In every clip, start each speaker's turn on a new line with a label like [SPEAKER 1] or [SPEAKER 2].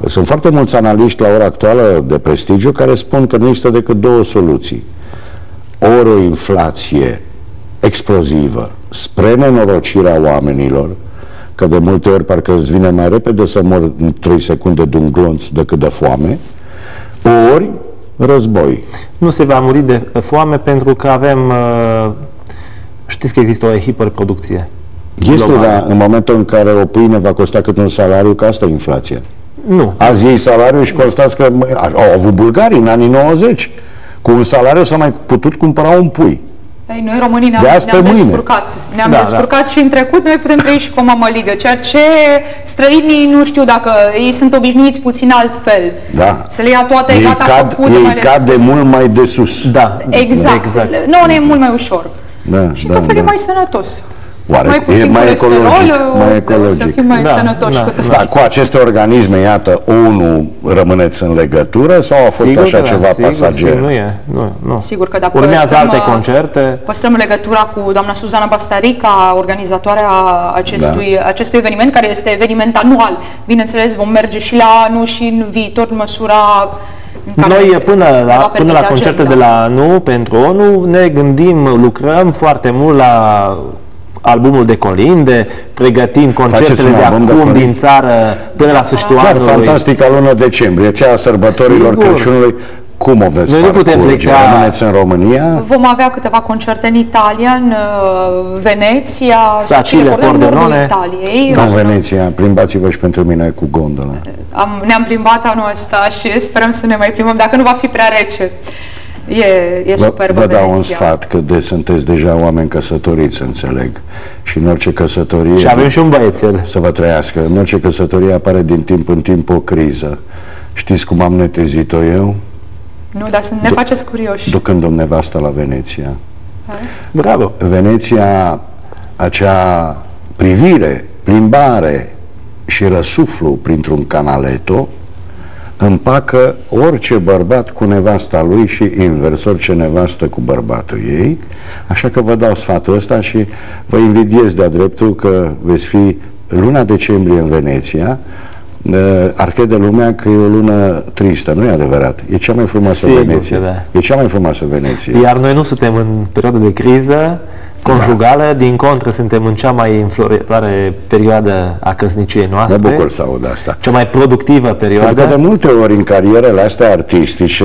[SPEAKER 1] Sunt foarte mulți analiști la ora actuală de prestigiu care spun că nu există decât două soluții. Ori o inflație explozivă spre nenorocirea oamenilor, că de multe ori parcă îți vine mai repede să mor în 3 secunde de un glonț decât de foame, ori război.
[SPEAKER 2] Nu se va muri de foame pentru că avem, știți că există o hiperproducție.
[SPEAKER 1] Este, dar în momentul în care o pâine va costa cât un salariu, că asta e inflația.
[SPEAKER 2] Nu.
[SPEAKER 1] Azi iei salariul și constați că au avut bulgarii în anii 90. Cu un salariu s-a mai putut cumpăra un pui.
[SPEAKER 3] Ei, noi românii ne-am descurcat. Ne-am descurcat și în trecut noi putem trăi și cu o mămăligă, ceea ce străinii nu știu dacă ei sunt obișnuiți puțin altfel.
[SPEAKER 1] Da.
[SPEAKER 3] Să le ia toate gata făcute.
[SPEAKER 1] Ei cad de mult mai de sus.
[SPEAKER 3] Da. Exact. Nouă ne e mult mai ușor.
[SPEAKER 1] Da,
[SPEAKER 3] și tot felul mai sănătos.
[SPEAKER 1] Oare
[SPEAKER 3] mai puțin
[SPEAKER 1] mai ecologic.
[SPEAKER 3] Să fim mai sănătoși cu toții.
[SPEAKER 1] Dar cu aceste organisme, iată, ONU, rămâneți în legătură sau a fost așa ceva pasager?
[SPEAKER 2] Sigur, nu e. Nu.
[SPEAKER 3] Sigur că dacă
[SPEAKER 2] urmează alte concerte.
[SPEAKER 3] Păstrăm legătura cu doamna Suzana Bastarica, organizatoarea acestui eveniment, care este eveniment anual. Bineînțeles, vom merge și la anul și în viitor, în măsura
[SPEAKER 2] noi până la concerte de la ANU, pentru ONU, ne gândim, lucrăm foarte mult la albumul de colinde, pregătim concertele de acum din țară până la sfârșitul anului.
[SPEAKER 1] Fantastica lună decembrie, cea a sărbătorilor Crăciunului. Cum o veți parcurge? Rămâneți în România?
[SPEAKER 3] Vom avea câteva concerte în Italia, în Veneția,
[SPEAKER 2] Sacile, Pordenone.
[SPEAKER 3] În
[SPEAKER 1] Veneția, plimbați-vă și pentru mine cu gondola.
[SPEAKER 3] Ne-am plimbat anul ăsta și sperăm să ne mai plimbăm, dacă nu va fi prea rece. E superbă
[SPEAKER 1] Vă dau un sfat, că sunteți deja oameni căsătoriți, înțeleg. Și în orice căsătorie...
[SPEAKER 2] Și avem și un băiețel.
[SPEAKER 1] Să vă trăiască. În orice căsătorie apare din timp în timp o criză. Știți cum am netezit-o eu?
[SPEAKER 3] Nu, dar ne faceți curioși.
[SPEAKER 1] Ducând-o nevasta la Veneția.
[SPEAKER 2] Bravo!
[SPEAKER 1] Veneția, acea privire, plimbare și răsuflu printr-un canaletto, împacă orice bărbat cu nevasta lui și invers, orice nevastă cu bărbatul ei. Așa că vă dau sfatul ăsta și vă invidiez de-a dreptul că veți fi luna decembrie în Veneția. Ar crede lumea că e o lună tristă, nu e adevărat. E cea mai frumoasă Veneția. E cea mai frumoasă Veneția.
[SPEAKER 2] Iar noi nu suntem în perioadă de criză conjugală, din contră suntem în cea mai înfloritoare perioadă a căsniciei noastre.
[SPEAKER 1] Mă bucur să aud asta.
[SPEAKER 2] Cea mai productivă perioadă.
[SPEAKER 1] Pentru că de multe ori în carierele astea artistice,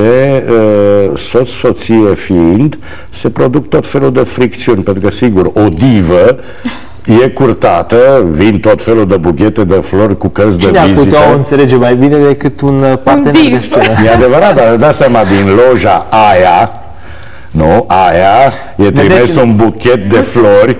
[SPEAKER 1] soție fiind, se produc tot felul de fricțiuni, pentru că sigur, o divă e curtată, vin tot felul de buchete de flori cu cărți de vizită.
[SPEAKER 2] Cine ar putea o înțelege mai bine decât un partener de scenă?
[SPEAKER 1] E adevărat, dar dați seama, din loja aia, nu, aia e trimis un buchet de flori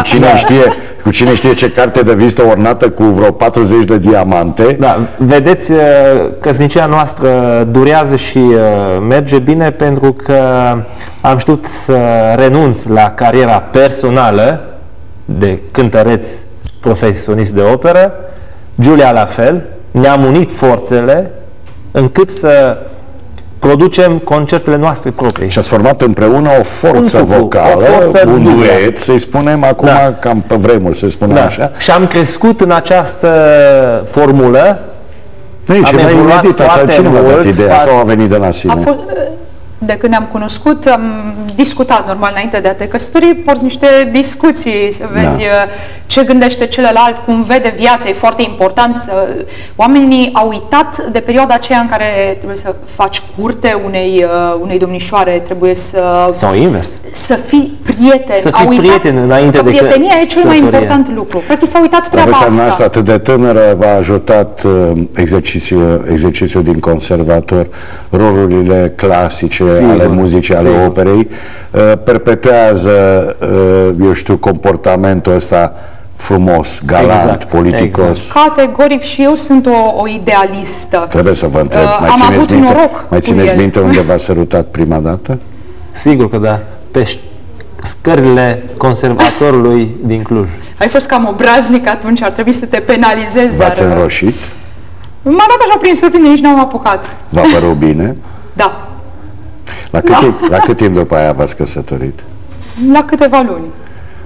[SPEAKER 1] cu cine știe ce carte de vizită ornată cu vreo 40 de diamante.
[SPEAKER 2] Da, vedeți, căsnicia noastră durează și merge bine pentru că am știut să renunț la cariera personală de cântăreț profesionist de operă, Giulia la fel, ne-am unit forțele încât să producem concertele noastre proprii.
[SPEAKER 1] Și ați format împreună o forță vocală, un duet, să-i spunem acum, cam pe vremuri, să spunem așa.
[SPEAKER 2] Și am crescut în această formulă.
[SPEAKER 1] Și mai inedit, cine v-a dat ideea sau a venit de la sine?
[SPEAKER 3] De când ne-am cunoscut, am discutat normal înainte de a te căsători, porți niște discuții, să vezi ce gândește celălalt, cum vede viața, e foarte important să... Oamenii au uitat de perioada aceea în care trebuie să faci curte unei domnișoare, trebuie să...
[SPEAKER 2] Sau invers.
[SPEAKER 3] Să fii prieten.
[SPEAKER 2] Să fii prieten înainte de
[SPEAKER 3] prietenia e cel mai important lucru. Practic s-a uitat treaba asta.
[SPEAKER 1] Profesor noastră atât de tânără v-a ajutat exercițiul din conservator, rolurile clasice ale muzicii, ale operei, perpetuează, eu știu, comportamentul ăsta frumos, galant, politicos.
[SPEAKER 3] Categoric, și eu sunt o idealistă.
[SPEAKER 1] Trebuie să vă întreb, mai țineți minte unde v-a sărutat prima dată?
[SPEAKER 2] Sigur că da, pe scările conservatorului din Cluj.
[SPEAKER 3] Ai fost cam obraznic atunci, ar trebui să te penalizezi.
[SPEAKER 1] V-ați înroșit?
[SPEAKER 3] M-a dat așa prin surprindere, nici n-am apucat.
[SPEAKER 1] V-a părut bine?
[SPEAKER 3] Da.
[SPEAKER 1] La cât timp după aia v-ați căsătorit?
[SPEAKER 3] La câteva luni.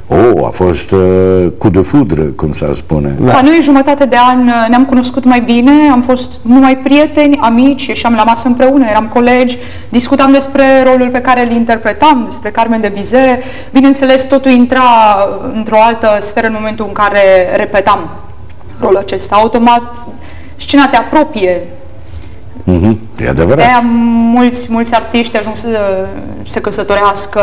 [SPEAKER 1] A fost coup de foudre, cum s-ar spune.
[SPEAKER 3] Da. Noi jumătate de an ne-am cunoscut mai bine, am fost numai prieteni, amici, ieșeam la masă împreună, eram colegi, discutam despre rolul pe care îl interpretam, despre Carmen de Bizet. Bineînțeles, totul intra într-o altă sferă în momentul în care repetam rolul acesta. Automat, scena te apropie.
[SPEAKER 1] E adevărat.
[SPEAKER 3] De-aia mulți artiști ajung să se căsătorească.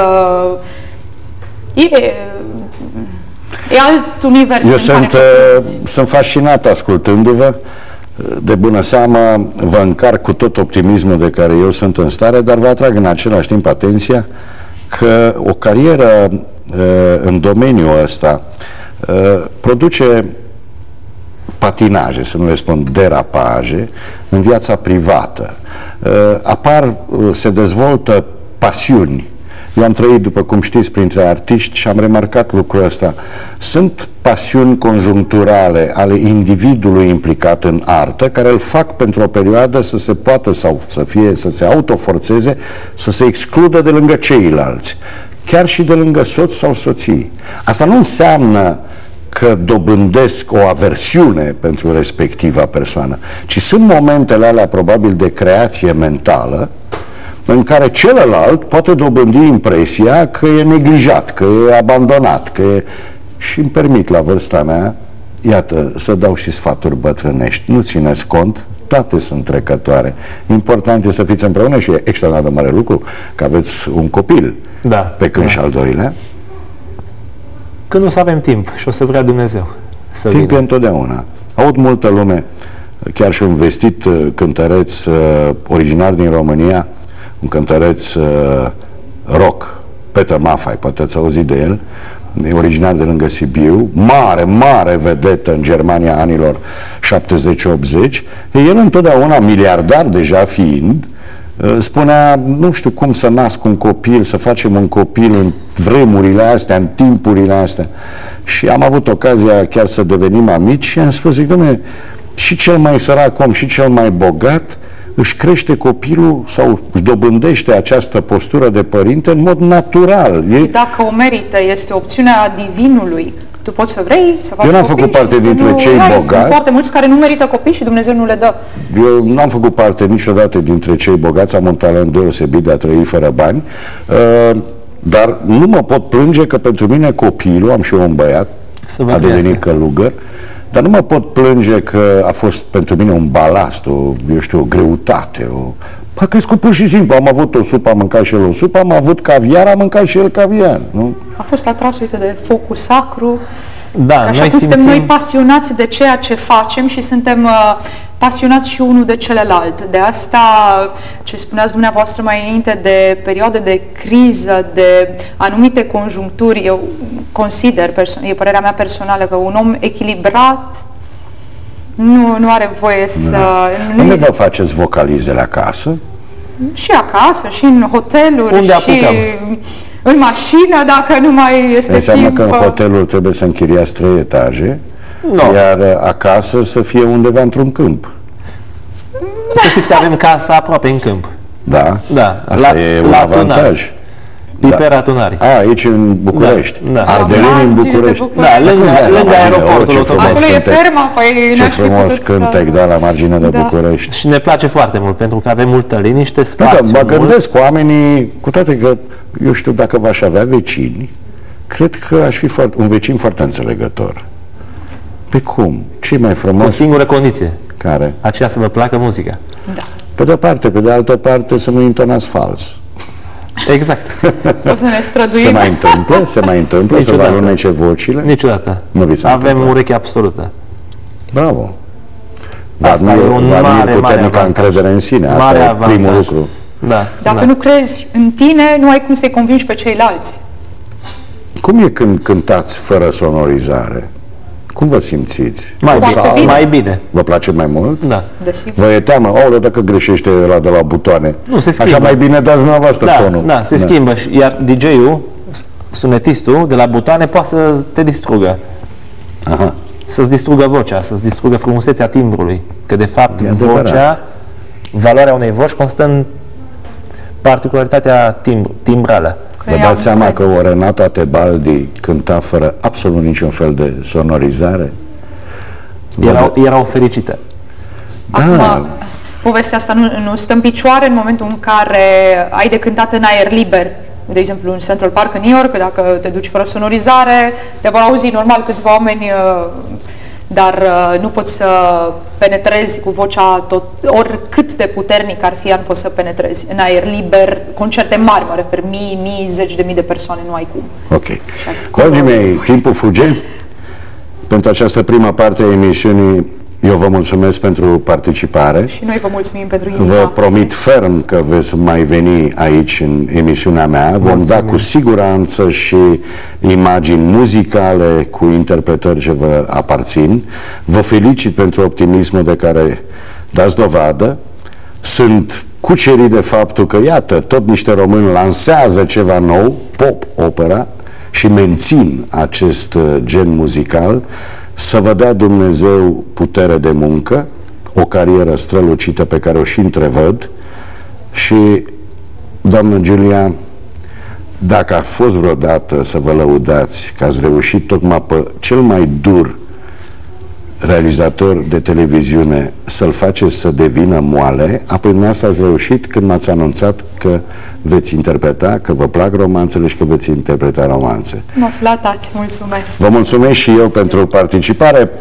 [SPEAKER 3] E alt univers.
[SPEAKER 1] Eu sunt fascinat ascultându-vă. De bună seamă vă încarc cu tot optimismul de care eu sunt în stare, dar vă atrag în același timp atenția că o carieră în domeniul ăsta produce patinaje, să nu le spun derapaje, în viața privată. Se dezvoltă pasiuni. Eu am trăit, după cum știți, printre artiști și am remarcat lucrul ăsta. Sunt pasiuni conjuncturale ale individului implicat în artă, care îl fac pentru o perioadă să se poată sau să se autoforțeze, să se excludă de lângă ceilalți, chiar și de lângă soț sau soții. Asta nu înseamnă că dobândesc o aversiune pentru respectiva persoană, ci sunt momentele alea probabil de creație mentală în care celălalt poate dobândi impresia că e neglijat, că e abandonat, că e... Și îmi permit la vârsta mea, iată, să dau și sfaturi bătrânești. Nu țineți cont, toate sunt trecătoare. Important e să fiți împreună și e extraordinar de mare lucru că aveți un copil pe când și al doilea.
[SPEAKER 2] Când o să avem timp și o să vrea Dumnezeu să
[SPEAKER 1] timp e întotdeauna. Aud multă lume, chiar și un vestit cântăreț originar din România, un cântăreț rock, Peter Maffay, poate ați auzit de el, e originar de lângă Sibiu, mare vedetă în Germania anilor 70-80, el întotdeauna, miliardar deja fiind, spunea, nu știu cum să nasc un copil, să facem un copil în vremurile astea, în timpurile astea. Și am avut ocazia chiar să devenim amici și am spus, zic, dom'le, și cel mai sărac om și cel mai bogat își crește copilul sau își dobândește această postură de părinte în mod natural.
[SPEAKER 3] Dacă o merită, este opțiunea divinului. Tu poți să vrei să faci.
[SPEAKER 1] Eu n-am făcut parte dintre cei bogați.
[SPEAKER 3] Sunt foarte mulți care nu merită copii și Dumnezeu nu le dă.
[SPEAKER 1] Eu n-am făcut parte niciodată dintre cei bogați, am un talent deosebit de a trăi fără bani, dar nu mă pot plânge că pentru mine copilul, am și eu un băiat, a devenit călugăr, dar nu mă pot plânge că a fost pentru mine un balast, o greutate. A crescut pur și simplu. Am avut o supă, am mâncat și el o supă, am avut caviar, am mâncat și el caviar. Nu?
[SPEAKER 3] A fost atras, uite, de focul sacru.
[SPEAKER 2] Da,
[SPEAKER 3] așa cum suntem noi pasionați de ceea ce facem și suntem pasionați și unul de celălalt. De asta, ce spuneați dumneavoastră mai înainte, de perioade de criză, de anumite conjuncturi, eu consider, e părerea mea personală, că un om echilibrat nu are voie să...
[SPEAKER 1] Unde vă faceți vocalizele acasă?
[SPEAKER 3] Și acasă, și în hoteluri,
[SPEAKER 2] unde
[SPEAKER 3] și în mașină, dacă nu mai este
[SPEAKER 1] înseamnă
[SPEAKER 3] timp.
[SPEAKER 1] Că în hotelul trebuie să închiriați 3 etaje, iar acasă să fie undeva într-un câmp.
[SPEAKER 2] Să știți că avem casa aproape în câmp.
[SPEAKER 1] Da? Asta e un avantaj.
[SPEAKER 2] Pipera Tunarii.
[SPEAKER 1] Aici în București. Ardeleni în București.
[SPEAKER 2] Lângă aeroportul.
[SPEAKER 3] Acolo e ferma, păi
[SPEAKER 1] ce frumos cântec, la marginea de București.
[SPEAKER 2] Și ne place foarte mult, pentru că avem multă liniște, spațiu.
[SPEAKER 1] Mă gândesc oamenii, cu toate că, eu știu, dacă v-aș avea vecini, cred că aș fi un vecin foarte înțelegător. Pe cum? Ce mai frumos?
[SPEAKER 2] Cu o singură condiție.
[SPEAKER 1] Care?
[SPEAKER 2] Aceea să vă placă muzica.
[SPEAKER 1] Pe de-o parte, pe de altă parte, să nu intonați fals.
[SPEAKER 2] Exact.
[SPEAKER 3] O să ne străduim.
[SPEAKER 1] Se mai întâmplă să vă alunece vocile?
[SPEAKER 2] Niciodată.
[SPEAKER 1] Nu vi s-a
[SPEAKER 2] Avem
[SPEAKER 1] întâmplat.
[SPEAKER 2] ureche absolută.
[SPEAKER 1] Bravo. Vă admir puternică încredere în sine. Asta e primul lucru.
[SPEAKER 3] Dacă nu crezi în tine, nu ai cum să-i convingi pe ceilalți.
[SPEAKER 1] Cum e când cântați fără sonorizare? Cum vă simțiți?
[SPEAKER 2] Mai bine.
[SPEAKER 1] Vă place mai mult?
[SPEAKER 2] Da.
[SPEAKER 1] Vă e teamă? Dacă greșește ăla de la butoane.
[SPEAKER 2] Nu, se schimbă.
[SPEAKER 1] Așa mai bine dați dumneavoastră tonul.
[SPEAKER 2] Da, se schimbă. Iar DJ-ul, sunetistul de la butoane poate să te distrugă.
[SPEAKER 1] Aha.
[SPEAKER 2] Să-ți distrugă vocea, să-ți distrugă frumusețea timbrului. Că de fapt vocea, valoarea unei voci constă în particularitatea timbrală.
[SPEAKER 1] Vă dați seama că o Renata Tebaldi cânta fără absolut niciun fel de sonorizare?
[SPEAKER 2] Erau fericite.
[SPEAKER 1] Da.
[SPEAKER 3] Acum, povestea asta nu stă în picioare în momentul în care ai de cântat în aer liber. De exemplu, în Central Park în New York, dacă te duci fără sonorizare, te vor auzi normal câțiva oameni, dar nu poți să penetrezi cu vocea oricât de puternic ar fi, nu poți să penetrezi în aer liber, concerte mari, mă refer, mii, zeci de mii de persoane, nu ai cum.
[SPEAKER 1] Ok. Dragii mei, timpul fuge. Pentru această prima parte a emisiunii, eu vă mulțumesc pentru participare.
[SPEAKER 3] Și noi vă mulțumim pentru invitație.
[SPEAKER 1] Vă promit ferm că veți mai veni aici în emisiunea mea. Vom da cu siguranță și imagini muzicale cu interpretări ce vă aparțin. Vă felicit pentru optimismul de care dați dovadă. Sunt cucerit de faptul că, iată, tot niște români lansează ceva nou, pop, opera, și mențin acest gen muzical. Să vă dea Dumnezeu putere de muncă, o carieră strălucită pe care o și întrevăd. Și, doamnă Giulia, dacă a fost vreodată să vă lăudați că ați reușit tocmai pe cel mai dur realizator de televiziune să-l faceți să devină moale, apoi dumneavoastră ați reușit când m-ați anunțat că veți interpreta, că vă plac romanțele și că veți interpreta romanțe.
[SPEAKER 3] Mă flatați, mulțumesc!
[SPEAKER 1] Vă mulțumesc și eu pentru participare.